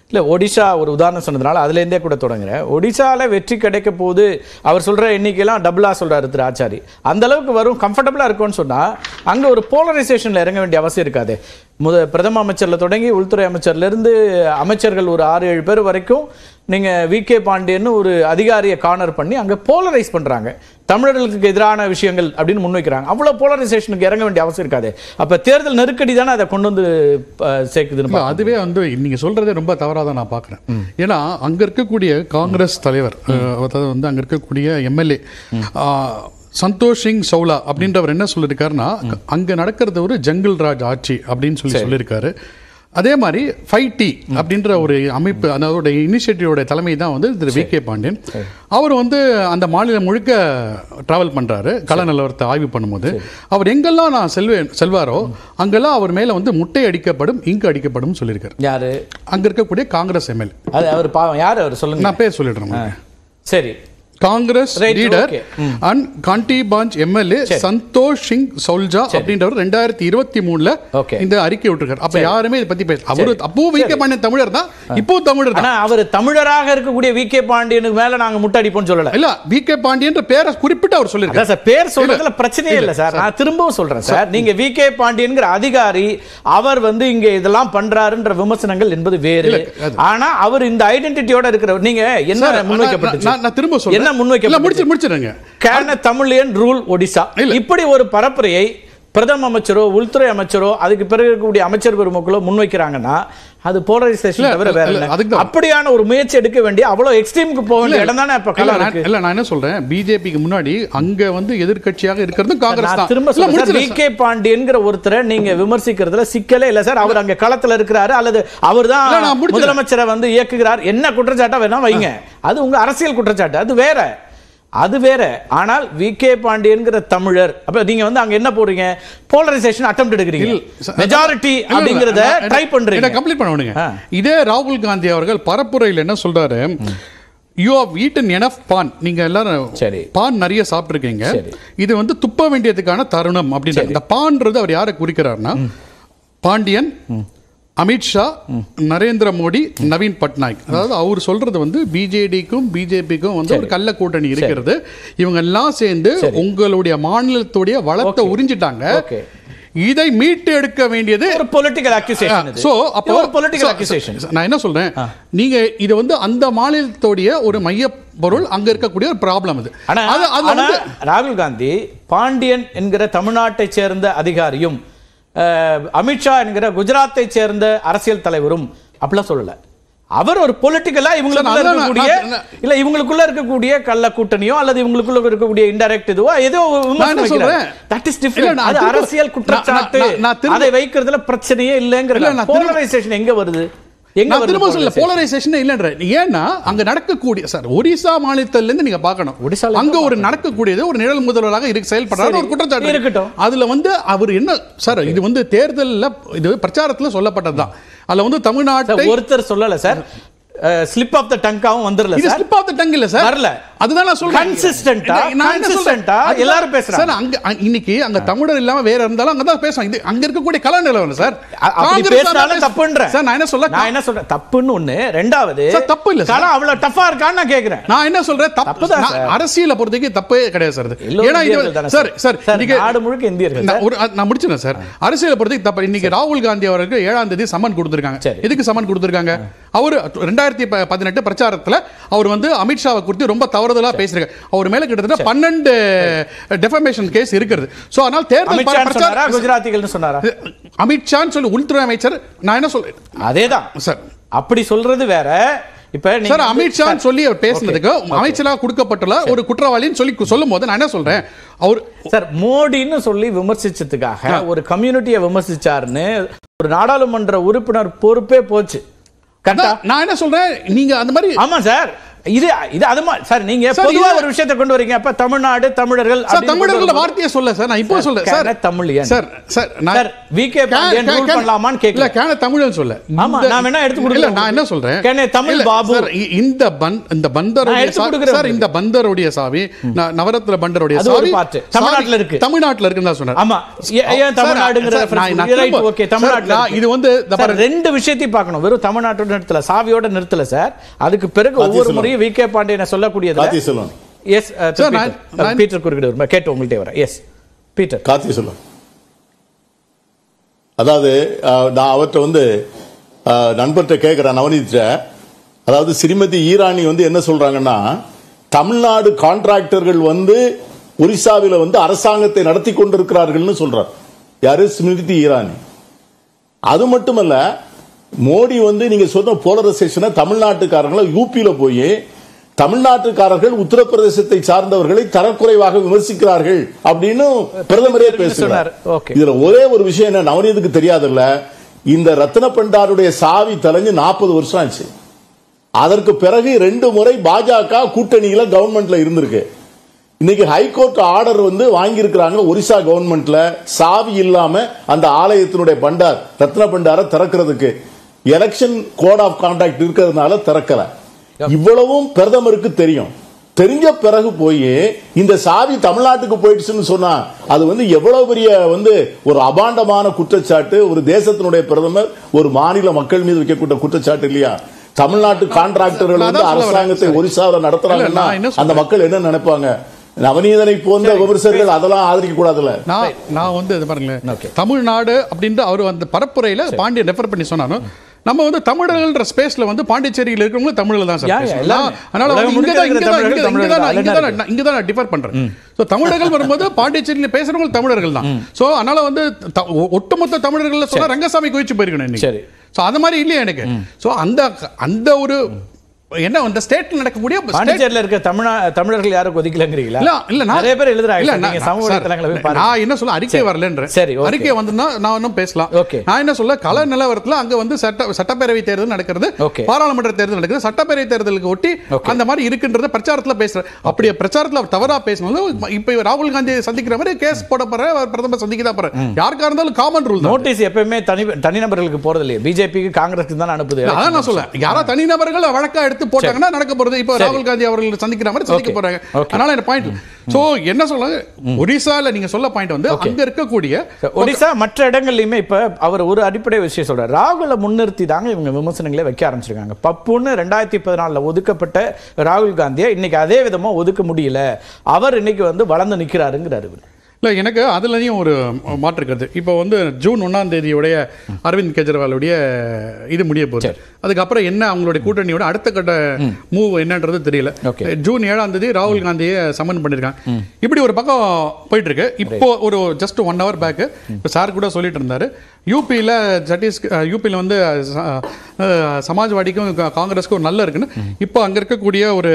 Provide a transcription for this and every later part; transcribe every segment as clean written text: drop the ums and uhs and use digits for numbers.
இல்லை, ஒடிஷா ஒரு உதாரணம் சொன்னதுனால அதுலேருந்தே கூட தொடங்குறேன். ஒடிஷாவில் வெற்றி கிடைக்க போது அவர் சொல்கிற எண்ணிக்கையெல்லாம் டபுளாக சொல்கிறாரு திரு ஆச்சாரி. அந்த அளவுக்கு வரும், கம்ஃபர்டபுளாக இருக்கும்னு சொன்னால் அங்கே ஒரு போலரைசேஷனில் இறங்க வேண்டிய அவசியம் இருக்காது. பிரதம அமைச்சரில் தொடங்கி உள்துறை அமைச்சர்லேருந்து அமைச்சர்கள் ஒரு 6-7 பேர் வரைக்கும் நீங்கள் விகே பாண்டியன்னு ஒரு அதிகாரியை கார்னர் பண்ணி அங்கே போலரைஸ் பண்ணுறாங்க. தமிழர்களுக்கு எதிரான விஷயங்கள் அப்படின்னு முன்வைக்கிறாங்க. அவ்வளோ போலரைசேஷனுக்கு இறங்க வேண்டிய அவசியம் இருக்காது. அப்போ தேர்தல் நெருக்கடி தானே அதை கொண்டு வந்து சேர்க்குதுன்னு. அதுவே வந்து நீங்கள் சொல்கிறதே ரொம்ப தவறாக தான் நான் பார்க்குறேன். ஏன்னா அங்கே இருக்கக்கூடிய காங்கிரஸ் தலைவர், அதாவது வந்து அங்கே இருக்கக்கூடிய எம்எல்ஏ சந்தோஷ் சிங் சௌலா அப்படின்றவர் என்ன சொல்லியிருக்காருன்னா, அங்கே நடக்கிறது ஒரு ஜங்கிள் ராஜ் ஆட்சி அப்படின்னு சொல்லியிருக்காரு. அதே மாதிரி 5T அப்படின்ற ஒரு அமைப்பு, அதோட இனிஷியேட்டிவோட தலைமை தான் வந்து திரு விகே பாண்டியன். அவர் வந்து அந்த மாநிலம் முழுக்க டிராவல் பண்ணுறாரு. கள நிலவரத்தை ஆய்வு பண்ணும்போது அவர் எங்கெல்லாம் நான் செல்வாரோ அங்கெல்லாம் அவர் மேலே வந்து முட்டை அடிக்கப்படும், இங்கு அடிக்கப்படும் சொல்லியிருக்காரு. யாரு? அங்கே இருக்கக்கூடிய காங்கிரஸ் எம்எல்ஏ. அது அவர் பாவம். யார் அவர் சொல்லுங்க, நான் பேர் சொல்லிடுறேன். சரி. காங்கிரஸ் லீடர் அண்ட் காண்டி பாஞ்ச் எம்எல்ஏ சந்தோஷ் சிங் சௌல்ஜா அப்படின்றவர் 2023 இந்த அறிக்கை விட்டுருக்காரு. அப்ப யாருமே இதை பத்தி பேச, அவரு அப்போ விகே பாண்டியன் தமிழர் தான், இப்போ தமிழர் தான். அவர் தமிழராக இருக்கக்கூடிய விகே பாண்டியனுக்கு மேல நாங்க முட்டடிப்போம் சொல்லல. இல்ல, விகே பாண்டியன் பேரை குறிப்பிட்டு அவர் சொல்லிருக்காரு சார். பேர் சொல்றதுல பிரச்சனையே இல்ல சார். நான் திரும்பவும் சொல்றேன் சார், நீங்க விகே பாண்டியன்ங்கிற அதிகாரி அவர் வந்து இங்க இதெல்லாம் பண்றாருன்ற விமர்சனங்கள் என்பது வேறு. ஆனா அவர் இந்த ஐடென்டிட்டியோட இருக்கிறவர். நீங்க என்ன முன்வைக்கப்பட்டுச்சு? நான் திரும்ப சொல்றேன், தமிழியன் ரூல் ஒடிசா இப்படி ஒரு பரப்புரையை பிரதம அமைச்சரோ உள்துறை அமைச்சரோ அதுக்கு பிறகு இருக்கக்கூடிய அமைச்சர் பெருமக்களோ முன்வைக்கிறாங்கன்னா அது போலரைசேஷன் தவிர வேற இல்ல. அப்படியான ஒரு முயற்சி எடுக்க வேண்டிய அவ்வளவு எக்ஸ்ட்ரீமுக்கு போக வேண்டிய இடம் தானே இப்ப கலா இருக்கு. இல்ல, நான் என்ன சொல்றேன், பிஜேபிக்கு முன்னாடி அங்க வந்து எதிர்க்கட்சியாக இருக்கிறது காங்கிரஸ் தான். திரும்ப சொல்றேன், விகே பாண்டியன்ங்கிற ஒருத்தரை நீங்க விமர்சிக்கிறதுல சிக்கலே இல்ல சார். அவர் அங்க களத்துல இருக்கிறாரு, அல்லது அவர் தான் முதலமைச்சரை வந்து இயக்குகிறார், என்ன குற்றச்சாட்டா வேணா வைங்க, அது உங்க அரசியல் குற்றச்சாட்டு, அது வேற, அது வேற. ஆனால் விகே பாண்டியன்கிற தமிழர், அப்ப நீங்க வந்து அங்க என்ன போறீங்க, போலரைசேஷன் அட்டெம்ப்ட் எடுக்கிறீங்க, மெஜாரிட்டி அப்படிங்கறத ட்ரை பண்றீங்க. கம்ப்ளீட் பண்ணுங்க. இதே ராகுல் காந்தி அவர்கள் பரப்புரையில் என்ன சொல்றாரு, யூ ஹவ் ஈட்டன் எனஃப் பான், நீங்க எல்லாரும் பான் நிறைய சாப்பிட்டுருக்கீங்க, இது வந்து துப்ப வேண்டியதுக்கான தருணம் அப்படின்னு. இந்த பான்றது அவர் யாரை குறிக்கிறார்னா, பாண்டியன், அமித்ஷா, நரேந்திர மோடி, நவீன் பட்நாயக். அதாவது அவர் சொல்றது வந்து பிஜேடிக்கும் பிஜேபிக்கும் வந்து ஒரு கள்ள கூட்டணி இருக்கிறது, இவங்க எல்லாம் சேர்ந்து உங்களுடைய மாநிலத்துடைய வளத்தை உறிஞ்சிட்டாங்க, இதை மீட்டு எடுக்க வேண்டியது ஒரு பொலிட்டிக்கல் அக்யூசேஷன். சோ அப்போ ஒரு பொலிட்டிக்கல் அக்யூசேஷன். நான் என்ன சொல்றேன், நீங்க இது வந்து அந்த மாநிலத்துடைய ஒரு மைய பொருள், அங்க இருக்கக்கூடிய ஒரு ப்ராப்ளம் அது. ராகுல் காந்தி பாண்டியன் என்கிற தமிழ்நாட்டை சேர்ந்த அதிகாரியும் அமித்ஷா என்கிற குஜராத்தை சேர்ந்த அரசியல் தலைவரும் அப்படிலாம் சொல்லல. அவர் ஒரு பொலிட்டிக்கலா இவங்களுக்குள்ள இருக்கக்கூடிய கள்ள கூட்டணியோ அல்லது இவங்களுக்குள்ள இருக்கக்கூடிய இன்டைரக்ட் இதுவோ ஏதோ அரசியல் குற்றச்சாட்டு, அதை வைக்கிறதுல பிரச்சனையே இல்லைங்கிற போலரைசேஷன் எங்க வருது? ஏன்னா அங்க நடக்கக்கூடிய சார் ஒரிசா மாநிலத்திலிருந்து நீங்க பார்க்கணும், அங்க ஒரு நடக்கக்கூடியது ஒரு நிழல் முதல்வராக செயல்படுறாரு ஒரு குற்றச்சாட்டு இருக்கட்டும். அதுல வந்து அவர் என்ன சார், இது வந்து தேர்தல்ல இது பிரச்சாரத்துல சொல்லப்பட்டதுதான். அதுல வந்து தமிழ்நாட்டை ஒருத்தர் சொல்லல சார், ஸ்லிப் ஆஃப் த டங்காவும் வந்துரல sir. Slip of the tongue இல்ல சார், வரல. அதுதான் நான் சொல்றேன், கன்சிஸ்டன்ட்டா எல்லாரும் பேசுறாங்க சார். அங்க இன்னைக்கு அங்க தமிழர் இல்லாம வேற இருந்தாலும் அங்க தான் பேசுறாங்க. இது அங்க இருக்கக்கூடிய கல நிலவரம் சார். அப்படி பேசினாலும் தப்புன்றேன் சார். நான் என்ன சொல்றேன் தப்புன்னு ஒண்ணு, ரெண்டாவது சார் தப்பு இல்ல சார், அவ்வளவு டஃபா இருக்கான்னு நான் கேக்குறேன். நான் என்ன சொல்றேன், தப்பு தான். அரசியலை பொறுத்தவரைக்கும் தப்பே கிடையாது சார். ஏன்னா இது சார் சார் இன்னைக்கு நாடு முழுக்க இந்தியர்கள், நான் முடிச்சேன் சார். அரசியலை பொறுத்தவரைக்கும் தப்பு. இன்னைக்கு ராகுல் காந்தி அவருக்கு 7ஆம் தேதி சம்மன் கொடுத்திருக்காங்க. எதுக்கு சம்மன் கொடுத்திருக்காங்க? அவர் 2018 பிரச்சாரத்துல அவர் வந்து அமித்ஷாவை குறித்து ரொம்ப தவறுதலா பேசிருக்காரு. அவர் மேல கிட்டத்தட்ட 12 டெஃபமேஷன் கேஸ் இருக்குது. சோ அதனால தேர்தல் பிரச்சாரம் குஜராத்திகள்னு சொன்னாரா? அமித்ஷான்னு சொல்லி உள்துறை அமைச்சர். நான் என்ன சொல்றேன், அதேதான் சார், அப்படி சொல்றது வேற. இப்ப சார் அமித்ஷா சொல்லி அவர் பேசினதுக்கு அமைச்சராக கொடுக்கப்பட்டுள்ள ஒரு குற்றவாளின்னு சொல்லி சொல்லும் போது நான் என்ன சொல்றேன், அவர் சார் மோடின்னு சொல்லி விமர்சிச்சதுக்காக ஒரு கம்யூனிட்டியை விமர்சிச்சாருன்னு ஒரு நாடாளுமன்ற உறுப்பினர் பொறுப்பே போச்சு. நான் என்ன சொல்றேன், நீங்க அந்த மாதிரி ஆமா சார் இது அது சார் நீங்க பொதுவா ஒரு விஷயத்தை கொண்டு வரீங்க. அப்ப தமிழ்நாடு தமிழர்கள் தமிழர்கள வார்த்தையை சொல்ல சார், நான் இப்போ சொல்ல சார் தமிழியன் சார் சார் நான் விகே பாண்டியன் ரூல் பண்ணலாமான்னு கேக்கல. கேன தமிழன் சொல்ல. ஆமா நான் வேணா எடுத்து கொடுக்கல. நான் என்ன சொல்றேன், கேன தமிழ் பாபு சார் இந்த பந்தரோட சார் இந்த பந்தரோட சாவி நவரத்ன பந்தரோட சாவி தமிழ்நாட்டுல இருக்கு. தமிழ்நாட்டுல இருக்குன்னு தான் சொன்னார். ஆமா ஏன் தமிழ்நாடுங்கற ரெஃபரன்ஸ் ரைட் ஓகே தமிழ்நாட்டுல இது வந்து ரெண்டு விஷயத்தையும் பார்க்கணும். வெறும் தமிழ்நாட்டோட நிறுத்தல சாவியோட நிறுத்தல சார். அதுக்கு பிறகு ஒவ்வொரு முறையும் விகே பாண்டியனை சொல்லக்கூடியது எஸ் பீட்டர் குறுக்கிட வருமா கேட்டு உங்கள்கிட்ட வர எஸ் பீட்டர் கார்த்தி சொல்லுங்க. அதாவது நான் அவர்கிட்ட வந்து நண்பர்கிட்ட கேட்கிறேன் நவநீத, அதாவது ஸ்ரீமதி ஈரானி வந்து என்ன சொல்றாங்கன்னா, தமிழ்நாடு கான்ட்ராக்டர்கள் வந்து ஒரிசாவில் வந்து அரசாங்கத்தை நடத்தி கொண்டிருக்கிறார்கள் சொல்றார். யாரு? ஸ்மிருதி ஈரானி. அது மட்டுமல்ல, மோடி வந்து நீங்க சொன்ன போலரைசேஷனை தமிழ்நாட்டுக்காரங்களை யூபியில போய் தமிழ்நாட்டுக்காரர்கள் உத்தரப்பிரதேசத்தை சார்ந்தவர்களை தரக்குறைவாக விமர்சிக்கிறார்கள் அப்படின்னு பிரதமரே பேசுகிறார். இதுல ஒரே ஒரு விஷயம் என்ன நவநீதுக்கு தெரியாதுல்ல, இந்த ரத்ன பண்டாருடைய சாவி தலைஞ்சு 40 வருஷம் ஆச்சு. அதற்கு பிறகு 2 முறை பாஜக கூட்டணியில கவர்மெண்ட்ல இருந்திருக்கு. இன்னைக்கு ஹைகோர்ட் ஆர்டர் வந்து வாங்கியிருக்கிறாங்க ஒரிசா கவர்மெண்ட்ல சாவி இல்லாம அந்த ஆலயத்தினுடைய பண்டார் ரத்ன பண்டாரை திறக்கிறதுக்கு. எலெக்ஷன் கோட் ஆஃப் கான்டாக்ட் இருக்கிறதுனால திறக்கல. இவ்வளவும் பிரதமருக்கு தெரியும். தெரிஞ்ச பிறகு போய் இந்த சாவி தமிழ்நாட்டுக்கு போயிடுச்சுன்னு சொன்னா அது வந்து எவ்வளவு பெரிய வந்து ஒரு அபாண்டமான குற்றச்சாட்டு. ஒரு தேசத்தினுடைய பிரதமர் ஒரு மாநில மக்கள் மீது வைக்கக்கூடிய குற்றச்சாட்டு இல்லையா? தமிழ்நாட்டு கான்ட்ராக்டர்கள் வந்து அரசாங்கத்தை ஒரிசாவில் நடத்துறாங்கன்னா அந்த மக்கள் என்ன நினைப்பாங்க? நவநீதனை போன்ற விமர்சகர்கள் அதெல்லாம் ஆதரிக்க கூடாதுல. நான் வந்து இது பாருங்களேன், தமிழ்நாடு அப்படின்ற அவர் அந்த பரப்புரையில பாண்டியன் ரெஃபர் பண்ணி சொன்னாலும் நம்ம வந்து தமிழர்கள்ன்ற ஸ்பேஸ்ல வந்து பாண்டிச்சேரியில் இருக்கிறவங்க தமிழ்ல தான் சார். அதனால இங்க தான் டிஃபர் பண்றேன். சோ தமிழர்கள் வரும்போது பாண்டிச்சேரியில பேசுறவங்க தமிழர்கள் தான். சோ அதனால வந்து ஒட்டுமொத்த தமிழர்கள் சொல்ல ரங்கசாமி கோயிச்சு போயிருக்கணும் இன்னைக்கு. சோ அது மாதிரி இல்லையா எனக்கு. சோ அந்த ஒரு என்ன அந்த ஸ்டேட்ல நடக்கக்கூடிய பாண்டிச்சேரியில இருக்க தமிழர்கள் யாரும் ஒதுக்கலங்கறீங்களா? இல்ல நிறைய பேர் எழுதுறாங்க. நீங்க சமூக வலைத்தளங்களை போய் பாருங்க. நான் என்ன சொல்ல அறிக்கை வரலன்றேன். சரி அறிக்கை வந்தா நான் இன்னும் பேசலாம். நான் என்ன சொல்ல கள நிலவரத்துல அங்க வந்து சட்டப்பேரவை தேர்தல் நடக்கிறது, பாராளுமன்ற தேர்தல் நடக்குது. சட்டப்பேரவை தேர்தலுக்கு ஒட்டி அந்த மாதிரி இருக்குன்றத பிரச்சாரத்துல பேசுறேன். அப்படியே பிரச்சாரத்துல தவறா பேசணும். இப்ப ராகுல் காந்தியை சந்திக்கிற மாதிரி கேஸ் போட போற பிரதமர் சந்திக்க தான் போற. யாருக்கா இருந்தாலும் காமன் ரூல். நோட்டீஸ் எப்பவுமே தனிநபர்களுக்கு போறது இல்லையா? பிஜேபிக்கு காங்கிரஸ்க்கு தான் அனுப்புது. அதான் நான் சொல்ல யாரா தனிநபர்கள் வழக்கா போட்டாங்கன்னா நடக்க போறது. இப்போ ராகுல் காந்தி அவர்கள் சந்திக்கிற மாதிரி சந்திக்க போறாங்க. அதனால இந்த பாயிண்ட் சோ என்ன சொல்றாங்க, ஒரிசால நீங்க சொல்ல பாயிண்ட் வந்து அங்க இருக்கக்கூடிய ஒரிசா மற்ற இடங்கள்லயுமே இப்ப அவர் ஒரு அடிப்படை விஷயம் சொல்றாரு. ராகுலை முன்னிறுத்தி தாங்க இவங்க விமர்சனங்களே வைக்க ஆரம்பிச்சிருக்காங்க. பப்புன்னு 2014 ஒதுக்கப்பட்ட ராகுல் காந்தியை இன்னைக்கு அதே விதமா ஒதுக்க முடியல. அவர் இன்னைக்கு வந்து வளர்ந்து நிக்கிறாருங்கிறாரு. இல்லை, எனக்கு அதுலேயும் ஒரு மாற்றுக்கிறது. இப்போ வந்து ஜூன் 1ஆம் தேதியுடைய அரவிந்த் கெஜ்ரிவாலுடைய இது முடிய போகுது. அதுக்கப்புறம் என்ன அவங்களுடைய கூட்டணியோட அடுத்த கட்ட மூவ் என்னன்றது தெரியல. ஜூன் 7ஆம் தேதி ராகுல் காந்தியை சம்மன் பண்ணியிருக்காங்க. இப்படி ஒரு பக்கம் போயிட்டு இருக்கு. இப்போ ஒரு ஜஸ்ட் 1 hour பேக் இப்போ சார் கூட சொல்லிட்டு இருந்தாரு, யூபியில் வந்து சமாஜ்வாடிக்கும் காங்கிரஸுக்கும் ஒரு நல்ல இருக்குன்னு. இப்போ அங்கே இருக்கக்கூடிய ஒரு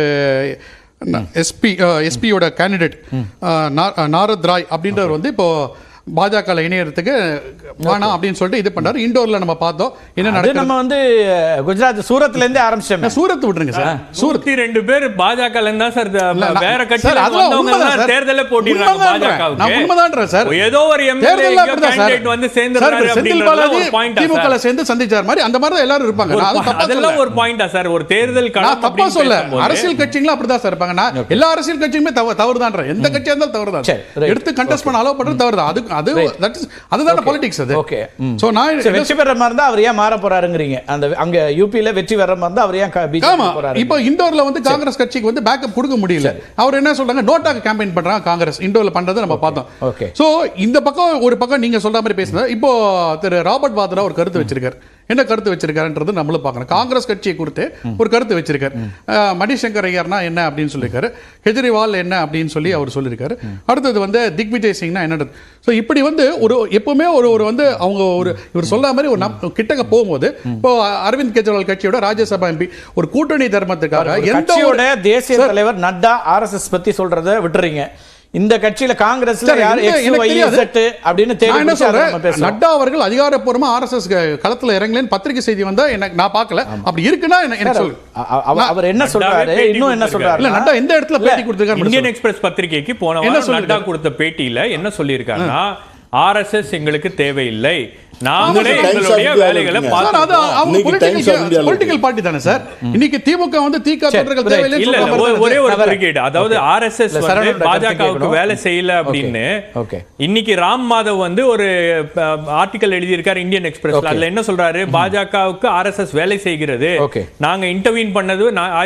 எஸ்பியோட கேண்டிடேட் நாரத் ராய் அப்படின்றவர் வந்து இப்போ பாஜக இணையறதுக்கு வேணாம் அப்படின்னு சொல்லிட்டு இது பண்றாரு. இண்டோர்ல நம்ம பார்த்தோம் என்ன நடக்குது. நம்ம வந்து குஜராத் சூரத்ல இருந்து ஆரம்பிச்சோம். சூரத் விட்டுருங்க சார். சூரத் 2 பேர் பாஜக ல இருந்தா சார் வேற கட்சில வந்தவங்க தேர்தல்ல போட்டிடுறாங்க பாஜகவுக்கு. நான் உண்மைதான்றேன் சார். ஏதோ ஒரு எம்எல்ஏ கேண்டிடேட் வந்து சேர்ந்துறாரு அப்படிங்கறது ஒரு பாயிண்ட். திமுக ல சேர்ந்து சந்திச்சார் மாதிரி அந்த மாதிரி தான் எல்லாரும் இருப்பாங்க. அதெல்லாம் ஒரு பாயிண்டா சார்? ஒரு தேர்தல் களம் தப்பா சொல்ல. அரசியல் கட்சிகளும் அப்படிதான் சார் இருப்பாங்க. நான் எல்லா அரசியல் கட்சியுமே தவறுதான்ற. எந்த கட்சியா இருந்தாலும் தவறுதான். எடுத்து கண்டெஸ்ட் பண்ண அலோவ் பண்றது தவறுதான். அதுதான் பாலிடிக்ஸ். அது ஓகே. சோ நான் வெற்றி பெற மாதிரி இருந்தா அவர் ஏன் மாற போறாருங்கறீங்க? அந்த அங்க யூபில வெற்றி பெற மாதிரி இருந்தா அவர் ஏன் பிஜேபி போறாரு? இப்போ இண்டோர்ல வந்து காங்கிரஸ் கட்சிக்கு வந்து பேக்கப் கொடுக்க முடியல. அவர் என்ன சொல்றாங்க, நோட்டாக்கு கேம்பெயின் பண்றாங்க காங்கிரஸ். இண்டோர்ல பண்றதை நம்ம பார்த்தோம். ஓகே. சோ இந்த பக்கம் ஒரு பக்கம் நீங்க சொல்ற மாதிரி பேசுறது. இப்போ திரு ராபர்ட் வாத்ரா ஒரு கருத்து வச்சிருக்காரு. என்ன கருத்து வச்சிருக்காருன்றது நம்மளும் பார்க்கணும். காங்கிரஸ் கட்சியை குறித்து ஒரு கருத்து வச்சிருக்காரு. மணிசங்கர் ஐயர்னா என்ன அப்படின்னு சொல்லியிருக்காரு. கெஜ்ரிவால் என்ன அப்படின்னு சொல்லி அவர் சொல்லியிருக்காரு. அடுத்தது வந்து திக்விஜய் சிங்னா என்ன. ஸோ இப்படி வந்து ஒரு எப்பவுமே ஒரு வந்து அவங்க ஒரு இவர் சொல்ற மாதிரி ஒரு கிட்டக்க போகும்போது இப்போ அரவிந்த் கெஜ்ரிவால் கட்சியோட ராஜ்யசபா எம்பி ஒரு கூட்டணி தர்மத்துக்காக எந்த தேசிய தலைவர் நட்டா RSS பத்தி சொல்றதை விட்டுறீங்க. இந்த கட்சியில காங்கிரஸ்ல யார் அப்படின்னு தேடி நட்டா அவர்கள் அதிகாரப்பூர்வமா ஆர்எஸ்எஸ் களத்துல இறங்கலன்னு பத்திரிகை செய்தி வந்தா எனக்கு நான் பார்க்கல. அப்படி இருக்குன்னா என்ன சொல்லு. அவர் என்ன சொல்றாரு, இன்னும் என்ன சொல்றாரு? இல்ல நட்டா எந்த இடத்துல பேட்டி கொடுத்திருக்காரு? இந்தியன் எக்ஸ்பிரஸ் பத்திரிகைக்கு போன வாரம் நட்டா கொடுத்த பேட்டியில என்ன சொல்லியிருக்காருன்னா, ஆர்எஸ்எஸ் எங்களுக்கு தேவையில்லை, நாங்களே எங்களுடைய வேலைகளை பொலிட்டிக்கல் பார்ட்டி தானே சார். இன்னைக்கு திமுக வந்து தீகா தொண்டர்கள் தேவையில்லை இல்ல ஒரே ஒரு குறுக்கீடு. அதாவது ஆர்எஸ்எஸ் வந்து பாஜகவுக்கு வேலை செய்யல அப்படின்னு இன்னைக்கு ராம் மாதவ் வந்து ஒரு ஆர்டிகல் எழுதியிருக்காரு இந்தியன் எக்ஸ்பிரஸ்ல. அதுல என்ன சொல்றாரு, பாஜகவுக்கு ஆர்எஸ்எஸ் வேலை செய்கிறது, நாங்க இன்டர்வீன் பண்ணது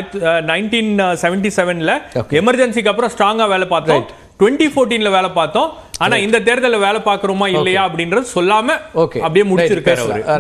1977ல எமர்ஜென்சிக்கு அப்புறம் ஸ்ட்ராங்கா வேலை பார்த்தோம், 2014ல வேலை பார்த்தோம், ஆனா இந்த தேர்தல்ல வேலை பார்க்கறோமா இல்லையா அப்படின்றது சொல்லாம அப்படியே முடிச்சிருக்காரு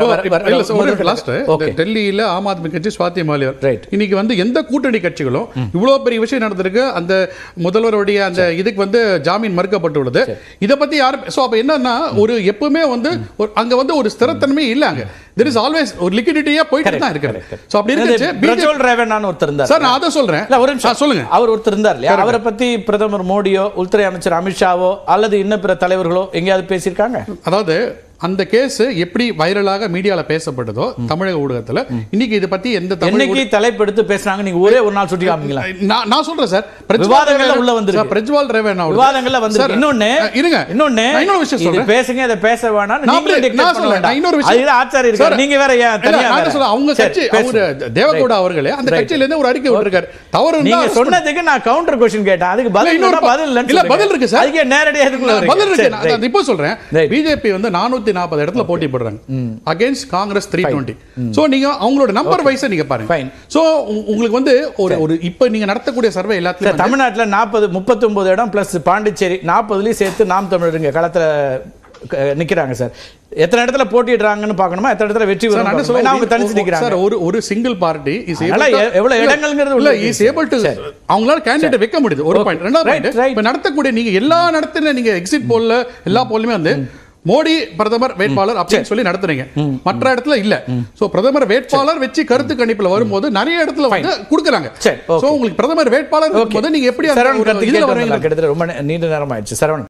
அவரு. டெல்லியில ஆம் ஆத்மி கட்சி ஸ்வாதி மாலியார் இன்னைக்கு வந்து எந்த கூட்டணி கட்சிகளும் இவ்வளவு பெரிய விஷயம் நடந்திருக்கு, அந்த முதல்வருடைய அந்த இதுக்கு வந்து ஜாமீன் மறுக்கப்பட்டுள்ளது. இத பத்தி யாரும் அப்ப என்னன்னா ஒரு எப்பவுமே வந்து அங்க வந்து ஒரு ஸ்திரத்தன்மை இல்ல. அங்க there is always ஒரு லிக்விடிட்டியா போயிட்டு தான் இருக்கு. சோ அப்படி இருந்துச்சு. பிரஜ்வல் ரேவண்ணான்னு ஒருத்தர் இருந்தார் சார். நான் அத சொல்றேன். இல்ல ஒரு நிமிஷம் சொல்லுங்க. அவர் ஒருத்தர் இருந்தார் இல்லையா, அவரை பத்தி பிரதமர் மோடியோ உள்துறை அமைச்சர் அமித்ஷாவோ அல்லது இன்னும் பிற தலைவர்களோ எங்கேயாவது பேசியிருக்காங்க? அதாவது அந்த கேஸ் எப்படி வைரலாக மீடியால பேசப்பட்டதோ தமிழக ஊடகத்துல, இன்னைக்கு இத பத்தி எந்த இன்னைக்கு தலைப்பெடுத்து பேசுறாங்க, நீங்க ஒரே ஒரு நாள் சுட்டி காமிங்களா? நான் சொல்றேன் சார், விவாதங்கள்ல உள்ள வந்திருக்கு. பிரஜ்வால் ரேவண்ணா விவாதங்கள்ல வந்திருக்கு. இன்னொன்னு இருங்க, இன்னொரு விஷயம் சொல்றேன். பேசுங்க, அத பேச வேணாம். நான் சொல்றேன் இன்னொரு விஷயம். அதுல ஆச்சாரி இருக்காரு, நீங்க வேற ஏன் தனியா? நான் சொல்றேன் அவங்க கட்சி அவர் தேவகவுடா அவர்களே அந்த கட்சியில இருந்து ஒரு அறிக்கை விட்டுருக்காரு. தவறு நீங்க சொன்னதுக்கு நான் கவுண்டர் क्वेश्चन கேட்டேன், அதுக்கு பதில் இல்ல. பதில் இருக்கு சார், அதுக்கு நேரடியா இதுக்குள்ள பதில் இருக்கு. நான் இப்போ சொல்றேன், பிஜேபி வந்து 440 இடத்துல போட்டி போடுறாங்க அகைன்ஸ்ட் காங்கிரஸ் 320. சோ நீங்க அவங்களோட நம்பர் வைஸா நீங்க பாருங்க. சோ உங்களுக்கு வந்து ஒரு இப்ப நீங்க நடத்தக்கூடிய சர்வே எல்லாத்துலயும் தமிழ்நாட்டுல 39 இடம் பிளஸ் பாண்டிச்சேரி 40லயும் சேர்த்து நாம் தமிழருங்க களத்துல நிக்கிறாங்க சார். எத்தனை இடத்துல போட்டிடுறாங்கன்னு பார்க்கணுமா, எத்தனை இடத்துல வெற்றி வரும் அவங்க தனிச்சு நிக்கிறாங்க சார். ஒரு சிங்கிள் பார்ட்டி எவ்வளவு இடங்கள்ங்கிறது இல்ல இஸ் ஏபிள் டு அவங்களால கேண்டிடேட் வைக்க முடியுது. ஒரு பாயிண்ட். ரெண்டாவது பாயிண்ட், இப்ப நடத்தக்கூடிய நீங்க எல்லா நடத்தின நீங்க எக்ஸிட் போல்ல எல்லா போல்லுமே வந்து மோடி பிரதமர் வேட்பாளர் அப்படின்னு சொல்லி நடத்துறீங்க, மற்ற இடத்துல இல்ல. சோ பிரதமர் வேட்பாளர் வச்சு கருத்து கணிப்புல வரும்போது நிறைய இடத்துல வந்து கொடுக்கறாங்க. சோ உங்களுக்கு பிரதமர் வேட்பாளர் இருக்கும்போது நீங்க எப்படி இதுல வரீங்க? கிட்டத்தட்ட ரொம்ப நீண்ட நேரம் ஆயிடுச்சு. சரவணன்.